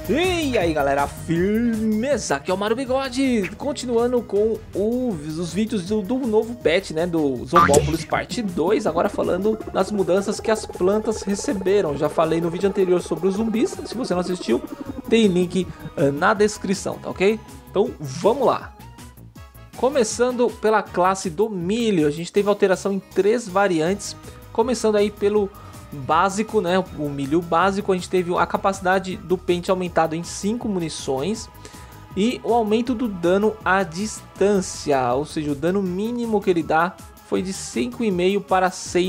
E aí galera, firmeza? Aqui é o Mario Bigode, continuando com os vídeos do novo patch, né, do Zombopolis parte 2, agora falando das mudanças que as plantas receberam. Já falei no vídeo anterior sobre os zumbis, se você não assistiu, tem link na descrição, tá ok? Então vamos lá. Começando pela classe do milho, a gente teve alteração em 3 variantes, começando aí pelo básico, né, o milho básico. A gente teve a capacidade do pente aumentado em 5 munições e o aumento do dano à distância, ou seja, o dano mínimo que ele dá foi de 5,5 para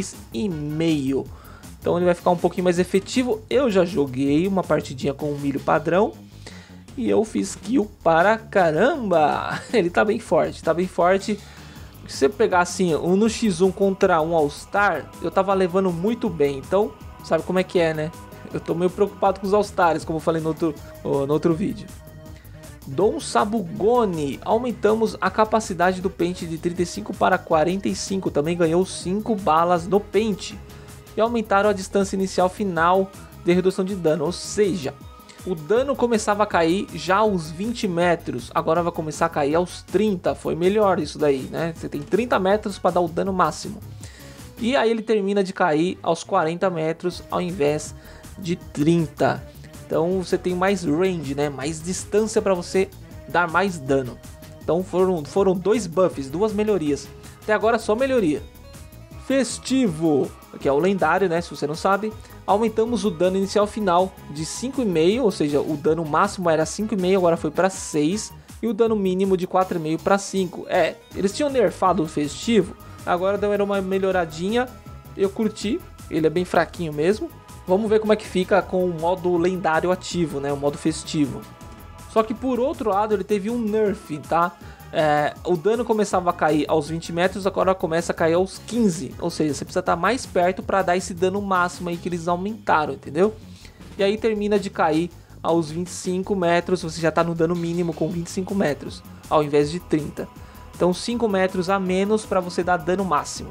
6,5. Então ele vai ficar um pouquinho mais efetivo. Eu já joguei uma partidinha com o milho padrão e eu fiz kill para caramba. Ele tá bem forte, tá bem forte. Se você pegar assim, um no X1 contra um All-Star, eu tava levando muito bem. Então, sabe como é que é, né? Eu tô meio preocupado com os All-Stars, como eu falei no outro vídeo. Dom Sabugoni, aumentamos a capacidade do pente de 35 para 45. Também ganhou 5 balas no pente. E aumentaram a distância inicial final de redução de dano, ou seja, o dano começava a cair já aos 20 metros, agora vai começar a cair aos 30, foi melhor isso daí, né? Você tem 30 metros para dar o dano máximo. E aí ele termina de cair aos 40 metros ao invés de 30. Então você tem mais range, né? Mais distância para você dar mais dano. Então foram 2 buffs, 2 melhorias. Até agora só melhoria. Festivo, que é o lendário, né? Se você não sabe. Aumentamos o dano inicial final de 5,5, ou seja, o dano máximo era 5,5, agora foi para 6. E o dano mínimo de 4,5 para 5. Eles tinham nerfado o festivo, agora deram uma melhoradinha. Eu curti, ele é bem fraquinho mesmo. Vamos ver como é que fica com o modo lendário ativo, né? O modo festivo. Só que por outro lado ele teve um nerf, tá? O dano começava a cair aos 20 metros, agora começa a cair aos 15. Ou seja, você precisa estar mais perto para dar esse dano máximo aí que eles aumentaram, entendeu? E aí termina de cair aos 25 metros, você já está no dano mínimo com 25 metros, ao invés de 30. Então 5 metros a menos para você dar dano máximo.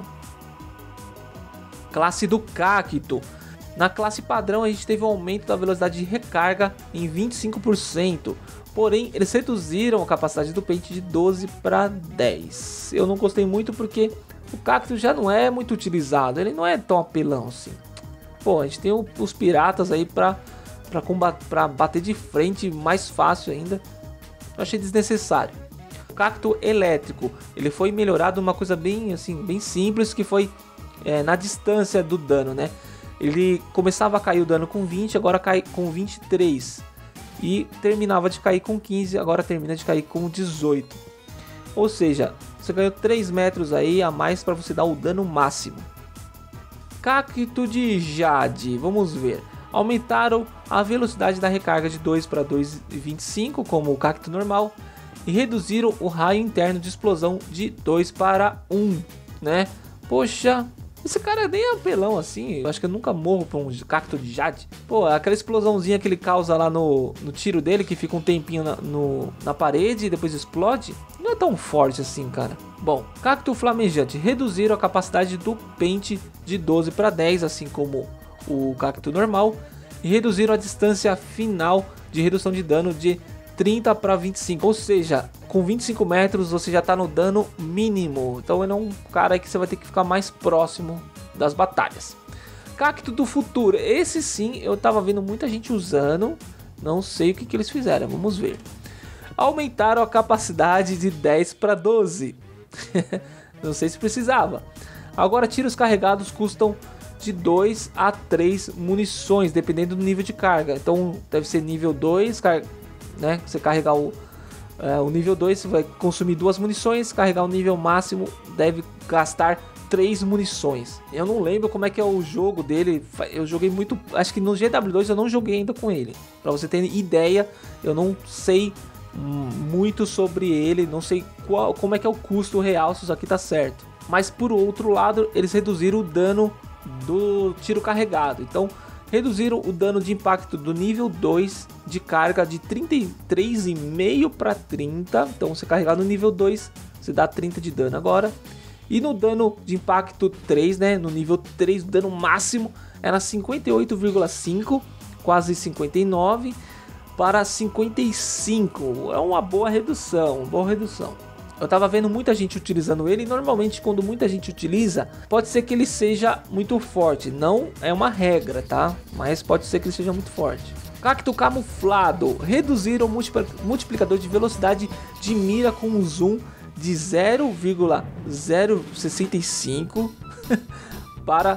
Classe do Cacto. Na classe padrão a gente teve um aumento da velocidade de recarga em 25%. Porém, eles reduziram a capacidade do pente de 12 para 10. Eu não gostei muito porque o cacto já não é muito utilizado. Ele não é tão apelão assim. Pô, a gente tem os piratas aí para bater de frente mais fácil ainda. Eu achei desnecessário. O cacto elétrico, ele foi melhorado uma coisa bem simples, que foi na distância do dano, né? Ele começava a cair o dano com 20, agora cai com 23. E terminava de cair com 15, agora termina de cair com 18. Ou seja, você ganhou 3 metros aí a mais para você dar o dano máximo. Cacto de Jade, vamos ver. Aumentaram a velocidade da recarga de 2 para 2,25, como o cacto normal. E reduziram o raio interno de explosão de 2 para 1, né? Poxa, esse cara nem é apelão assim. Eu acho que eu nunca morro pra um cacto de Jade. Pô, aquela explosãozinha que ele causa lá no tiro dele, que fica um tempinho na parede e depois explode, não é tão forte assim, cara. Bom, cacto flamejante. Reduziram a capacidade do pente de 12 para 10, assim como o cacto normal. E reduziram a distância final de redução de dano de 30 para 25, ou seja, com 25 metros você já está no dano mínimo. Então ele é um cara que você vai ter que ficar mais próximo das batalhas. Cacto do futuro, esse sim eu tava vendo muita gente usando, não sei o que eles fizeram, vamos ver. Aumentaram a capacidade de 10 para 12, não sei se precisava. Agora tiros carregados custam de 2 a 3 munições, dependendo do nível de carga. Então deve ser nível 2, né? Você carregar o nível 2, você vai consumir 2 munições. Carregar o nível máximo deve gastar 3 munições. Eu não lembro como é que é o jogo dele. Eu joguei muito, acho que no GW2 eu não joguei ainda com ele. Pra você ter ideia, eu não sei muito sobre ele. Não sei como é que é o custo real, se isso aqui tá certo. Mas por outro lado, eles reduziram o dano do tiro carregado. Então reduziram o dano de impacto do nível 2 de carga de 33,5 para 30. Então você carregar no nível 2, você dá 30 de dano agora. E no dano de impacto 3, né, no nível 3, o dano máximo era 58,5, quase 59. para 55. É uma boa redução, Eu tava vendo muita gente utilizando ele, e normalmente quando muita gente utiliza, pode ser que ele seja muito forte. Não é uma regra, tá? Mas pode ser que ele seja muito forte. Cacto camuflado. Reduzir o multiplicador de velocidade de mira com um zoom de 0,065 para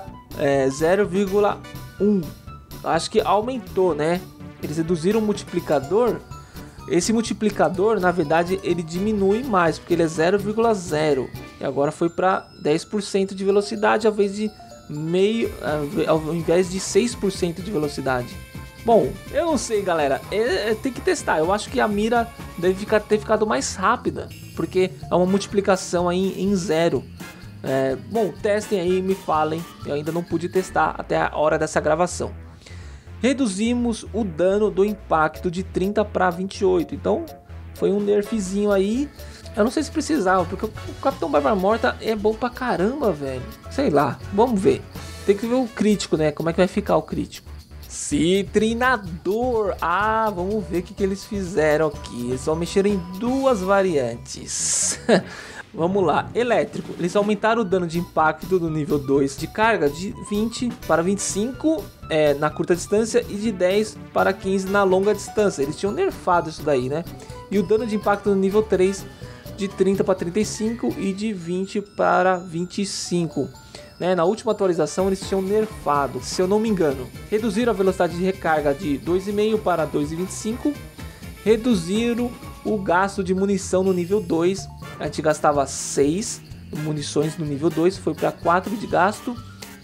0,1. Acho que aumentou, né? Eles reduziram o multiplicador. Esse multiplicador, na verdade, ele diminui mais, porque ele é 0,0. E agora foi para 10% de velocidade, ao invés de 6% de velocidade. Bom, eu não sei, galera. Tem que testar. Eu acho que a mira deve ter ficado mais rápida, porque é uma multiplicação aí em 0. Bom, testem aí e me falem. Eu ainda não pude testar até a hora dessa gravação. Reduzimos o dano do impacto de 30 para 28. Então foi um nerfzinho aí. Eu não sei se precisava, porque o Capitão Barba Morta é bom pra caramba, velho. Sei lá, vamos ver. Tem que ver o crítico, né? Como é que vai ficar o crítico. Citrinador. Vamos ver o que eles fizeram aqui. Eles só mexeram em duas variantes. Vamos lá, elétrico. Eles aumentaram o dano de impacto do nível 2 de carga de 20 para 25 na curta distância e de 10 para 15 na longa distância. Eles tinham nerfado isso daí, né? E o dano de impacto no nível 3 de 30 para 35 e de 20 para 25. Na última atualização eles tinham nerfado, se eu não me engano. Reduziram a velocidade de recarga de 2,5 para 2,25. Reduziram o gasto de munição no nível 2. A gente gastava 6 munições no nível 2, foi para 4 de gasto.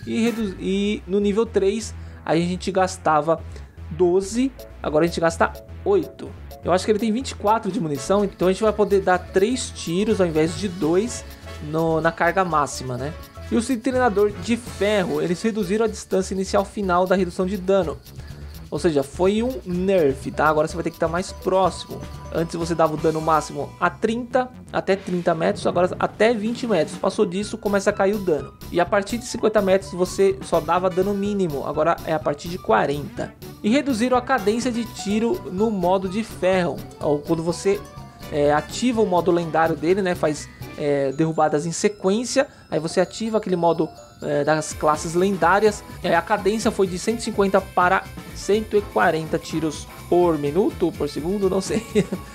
E no nível 3 a gente gastava 12, agora a gente gasta 8. Eu acho que ele tem 24 de munição, então a gente vai poder dar 3 tiros ao invés de 2 na carga máxima, né? E o citrinador de ferro, eles reduziram a distância inicial final da redução de dano. Ou seja, foi um nerf, tá? Agora você vai ter que estar mais próximo. Antes você dava o dano máximo até 30 metros, agora até 20 metros. Passou disso, começa a cair o dano. E a partir de 50 metros você só dava dano mínimo, agora é a partir de 40. E reduziram a cadência de tiro no modo de ferro. Quando você ativa o modo lendário dele, né? Faz derrubadas em sequência. Aí você ativa aquele modo das classes lendárias. A cadência foi de 150 para 140 tiros por minuto, por segundo, não sei.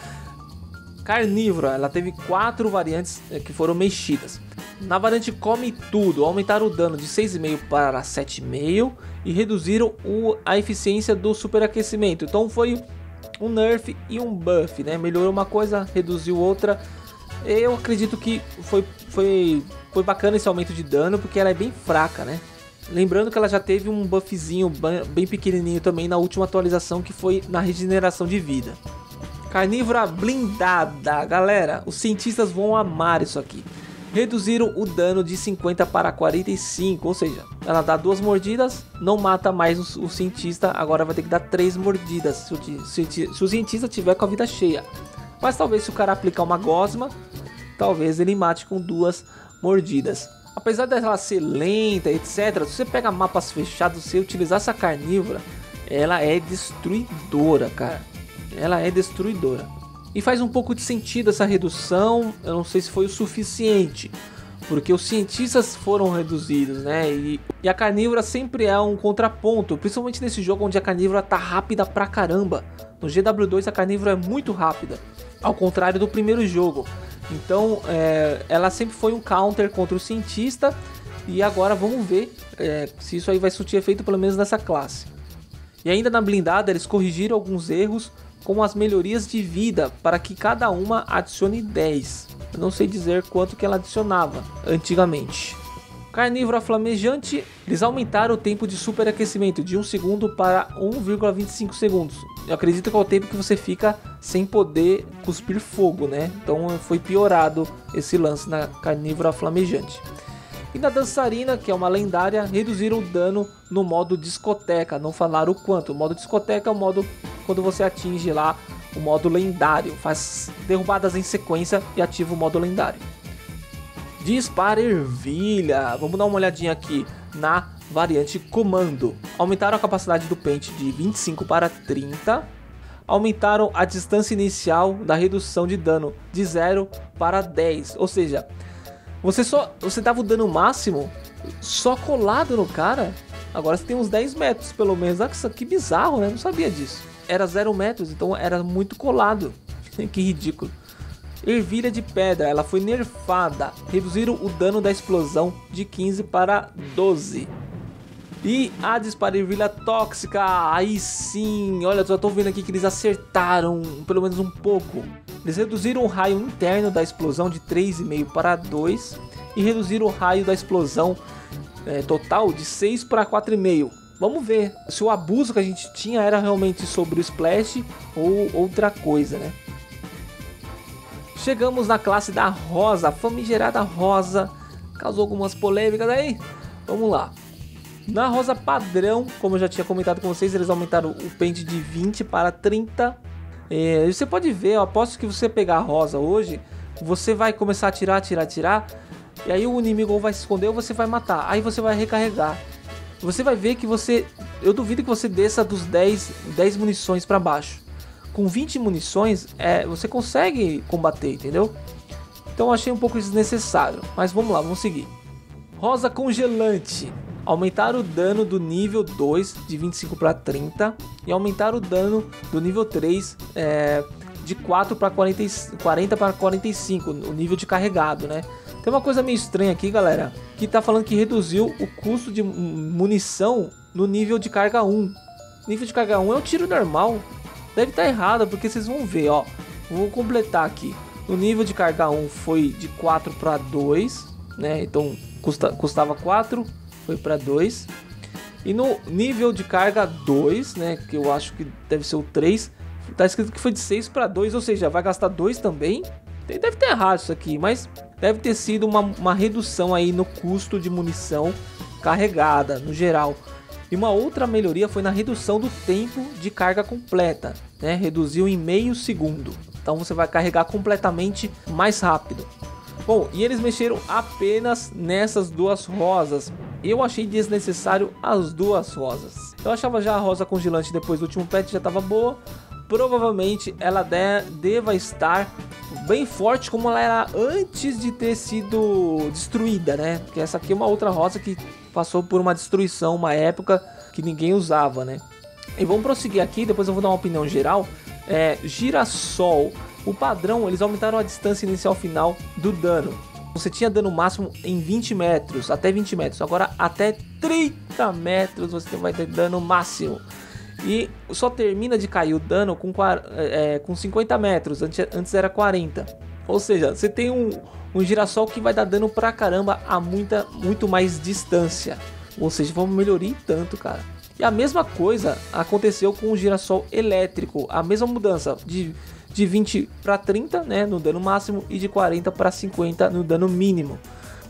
Carnívora, ela teve 4 variantes que foram mexidas. Na variante Come Tudo, aumentaram o dano de 6,5 para 7,5 e reduziram a eficiência do superaquecimento. Então foi um nerf e um buff, né? Melhorou uma coisa, reduziu outra. Eu acredito que foi bacana esse aumento de dano, porque ela é bem fraca, né? Lembrando que ela já teve um buffzinho bem pequenininho também na última atualização, que foi na regeneração de vida. Carnívora blindada, galera, os cientistas vão amar isso aqui. Reduziram o dano de 50 para 45, ou seja, ela dá 2 mordidas, não mata mais o cientista, agora vai ter que dar 3 mordidas se o cientista tiver com a vida cheia. Mas talvez se o cara aplicar uma gosma, talvez ele mate com 2 mordidas. Apesar dela ser lenta, etc, se você pega mapas fechados, se você utilizar essa carnívora, ela é destruidora, cara. Ela é destruidora. E faz um pouco de sentido essa redução, eu não sei se foi o suficiente, porque os cientistas foram reduzidos, né? E a carnívora sempre é um contraponto, principalmente nesse jogo onde a carnívora tá rápida pra caramba. No GW2 a carnívora é muito rápida, ao contrário do primeiro jogo. Então ela sempre foi um counter contra o cientista. E agora vamos ver se isso aí vai surtir efeito pelo menos nessa classe. E ainda na blindada eles corrigiram alguns erros, com as melhorias de vida para que cada uma adicione 10. Eu não sei dizer quanto que ela adicionava antigamente. Carnívora flamejante, eles aumentaram o tempo de superaquecimento de 1 segundo para 1,25 segundos. Eu acredito que é o tempo que você fica sem poder cuspir fogo, né? Então foi piorado esse lance na carnívora flamejante. E na dançarina, que é uma lendária, reduziram o dano no modo discoteca. Não falaram o quanto. O modo discoteca é o modo quando você atinge lá o modo lendário. Faz derrubadas em sequência e ativa o modo lendário. Dispara ervilha. Vamos dar uma olhadinha aqui na variante comando. Aumentaram a capacidade do pente de 25 para 30. aumentaram a distância inicial da redução de dano de 0 para 10. Ou seja, você dava o dano máximo só colado no cara. Agora você tem uns 10 metros pelo menos. Ah, que bizarro, né? Não sabia disso. Era 0 metros, então era muito colado. Que ridículo. Ervilha de pedra, ela foi nerfada. Reduziram o dano da explosão de 15 para 12. E a dispara ervilha tóxica, aí sim, olha, só tô vendo aqui que eles acertaram pelo menos um pouco. Eles reduziram o raio interno da explosão de 3,5 para 2 e reduziram o raio da explosão total de 6 para 4,5. Vamos ver se o abuso que a gente tinha era realmente sobre o Splash ou outra coisa, né? Chegamos na classe da rosa, a famigerada rosa, causou algumas polêmicas aí, vamos lá. Na rosa padrão, como eu já tinha comentado com vocês, eles aumentaram o pente de 20 para 30. Você pode ver, eu aposto que você pegar a rosa hoje, você vai começar a atirar. E aí o inimigo ou vai se esconder ou você vai matar. Aí você vai recarregar. Você vai ver que eu duvido que você desça dos 10 munições para baixo. Com 20 munições, você consegue combater, entendeu? Então eu achei um pouco desnecessário. Mas vamos lá, vamos seguir. Rosa congelante. Aumentaram o dano do nível 2 de 25 para 30 e aumentaram o dano do nível 3 de 4 para 40 para 45, o nível de carregado, né? Tem uma coisa meio estranha aqui, galera, que tá falando que reduziu o custo de munição no nível de carga 1. Nível de carga 1 é o tiro normal. Deve estar errado, porque vocês vão ver, ó. Vou completar aqui. O nível de carga 1 foi de 4 para 2, né? Então custava 4. Foi para 2. E no nível de carga 2, né, que eu acho que deve ser o 3, tá escrito que foi de 6 para 2, ou seja, vai gastar 2 também. Deve ter errado isso aqui, mas deve ter sido uma redução aí no custo de munição carregada, no geral. E uma outra melhoria foi na redução do tempo de carga completa, né, reduziu em meio segundo. Então você vai carregar completamente mais rápido. Bom, e eles mexeram apenas nessas duas rosas. Eu achei desnecessário as duas rosas. Eu achava já a rosa congelante depois do último patch já estava boa. Provavelmente ela deva estar bem forte como ela era antes de ter sido destruída, né? Porque essa aqui é uma outra rosa que passou por uma destruição, uma época que ninguém usava, né? E vamos prosseguir aqui, depois eu vou dar uma opinião geral. Girassol. O padrão, eles aumentaram a distância inicial final do dano. Você tinha dano máximo em 20 metros, até 20 metros. Agora até 30 metros você vai ter dano máximo. E só termina de cair o dano com 50 metros, antes era 40. Ou seja, você tem um girassol que vai dar dano pra caramba a muito mais distância. Ou seja, foi uma melhoria tanto, cara. E a mesma coisa aconteceu com o girassol elétrico. A mesma mudança de 20 para 30, né, no dano máximo, e de 40 para 50 no dano mínimo.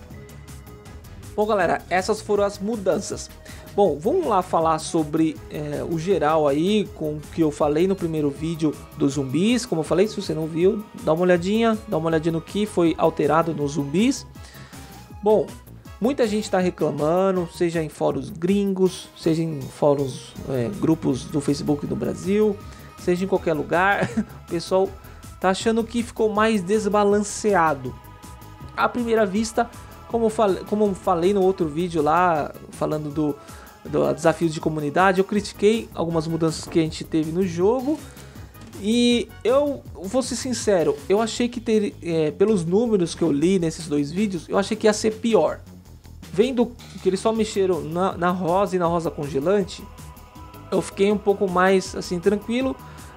Bom, galera, essas foram as mudanças. Bom, vamos lá falar sobre o geral aí, com o que eu falei no primeiro vídeo dos zumbis. Como eu falei, se você não viu, dá uma olhadinha no que foi alterado nos zumbis. Bom, muita gente está reclamando, seja em fóruns gringos, seja em fóruns, grupos do Facebook do Brasil, seja em qualquer lugar, o pessoal tá achando que ficou mais desbalanceado. À primeira vista, como eu falei no outro vídeo lá, falando do desafios de comunidade, eu critiquei algumas mudanças que a gente teve no jogo. E eu vou ser sincero, eu achei que pelos números que eu li nesses dois vídeos, eu achei que ia ser pior. Vendo que eles só mexeram na rosa e na rosa congelante, eu fiquei um pouco mais assim tranquilo.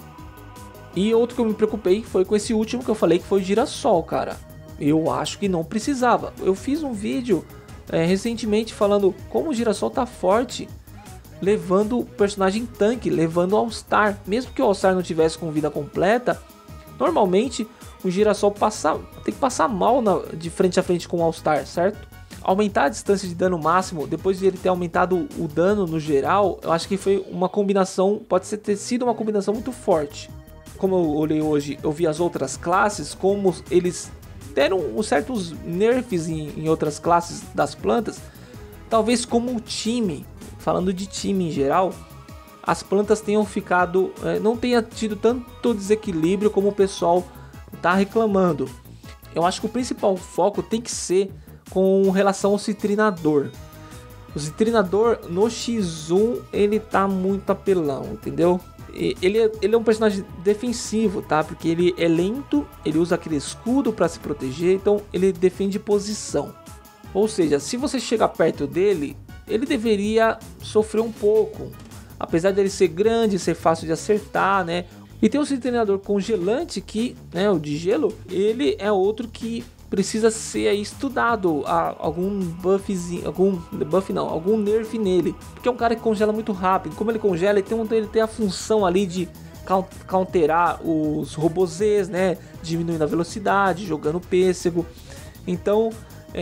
E outro que eu me preocupei foi com esse último que eu falei, que foi o girassol, cara. Eu acho que não precisava. Eu fiz um vídeo recentemente falando como o girassol tá forte, levando o personagem tanque, levando o All-Star. Mesmo que o All-Star não tivesse com vida completa, normalmente o girassol tem que passar mal de frente a frente com o All-Star, certo? Aumentar a distância de dano máximo, depois de ele ter aumentado o dano no geral, eu acho que foi uma combinação, ter sido uma combinação muito forte. Como eu olhei hoje, eu vi as outras classes, como eles deram certos nerfs em outras classes das plantas, talvez como o time, falando de time em geral, as plantas tenham ficado, não tenha tido tanto desequilíbrio como o pessoal tá reclamando. Eu acho que o principal foco tem que ser com relação ao citrinador. O citrinador no X1 ele tá muito apelão, entendeu? Ele é um personagem defensivo, tá? Porque ele é lento, ele usa aquele escudo para se proteger, então ele defende posição. Ou seja, se você chegar perto dele, ele deveria sofrer um pouco. Apesar dele ser grande, ser fácil de acertar, né? E tem o citrinador congelante que, né, o de gelo, ele é outro que precisa ser aí estudado, algum buffzinho, algum nerf nele, porque é um cara que congela muito rápido. Como ele congela, ele tem a função ali de counterar os robozês, né, diminuindo a velocidade, jogando pêssego. Então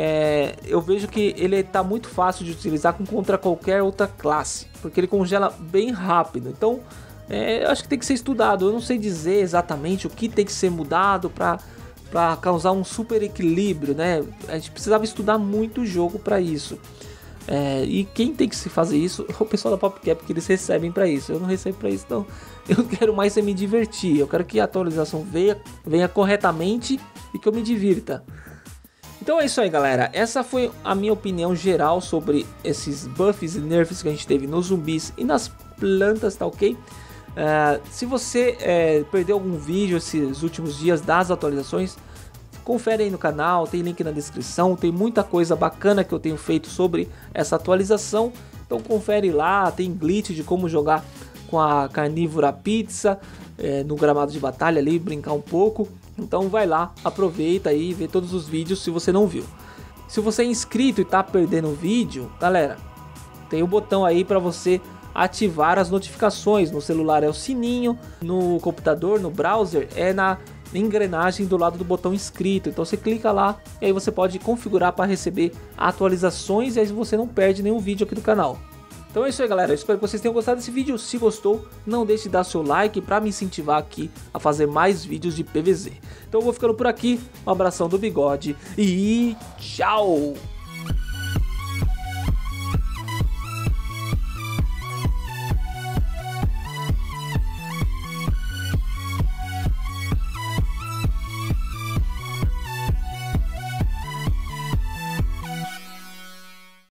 eu vejo que ele está muito fácil de utilizar contra qualquer outra classe, porque ele congela bem rápido. Então eu acho que tem que ser estudado. Eu não sei dizer exatamente o que tem que ser mudado para causar um super equilíbrio, né? A gente precisava estudar muito o jogo para isso. E quem tem que se fazer isso é o pessoal da PopCap, que eles recebem para isso. Eu não recebo para isso, então eu quero mais me divertir. Eu quero que a atualização venha corretamente e que eu me divirta. Então é isso aí, galera. Essa foi a minha opinião geral sobre esses buffs e nerfs que a gente teve nos zumbis e nas plantas, tá ok? Se você perdeu algum vídeo esses últimos dias das atualizações, confere aí no canal, tem link na descrição, tem muita coisa bacana que eu tenho feito sobre essa atualização, então confere lá, tem glitch de como jogar com a carnívora pizza no gramado de batalha ali, brincar um pouco, então vai lá, aproveita aí e vê todos os vídeos se você não viu. Se você é inscrito e tá perdendo o vídeo, galera, tem o botão aí para você ativar as notificações. No celular é o sininho, no computador, no browser é na engrenagem do lado do botão inscrito. Então você clica lá e aí você pode configurar para receber atualizações e aí você não perde nenhum vídeo aqui do canal. Então é isso aí, galera, eu espero que vocês tenham gostado desse vídeo. Se gostou, não deixe de dar seu like para me incentivar aqui a fazer mais vídeos de PvZ. Então eu vou ficando por aqui, um abração do Bigode e tchau!